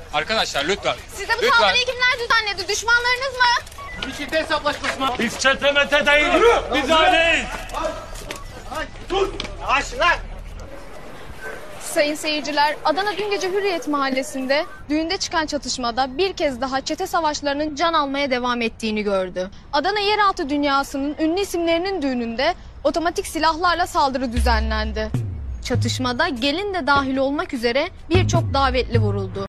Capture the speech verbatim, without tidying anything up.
Arkadaşlar lütfen. Size bu Lütfen. saldırıyı kimler düzenledi? Düşmanlarınız mı? Bir çete hesaplaşması mı? Biz çete mete değiliz. Biz aileyiz. Sayın seyirciler, Adana dün gece Hürriyet Mahallesi'nde düğünde çıkan çatışmada bir kez daha çete savaşlarının can almaya devam ettiğini gördü. Adana yeraltı dünyasının ünlü isimlerinin düğününde otomatik silahlarla saldırı düzenlendi. Çatışmada gelin de dahil olmak üzere birçok davetli vuruldu.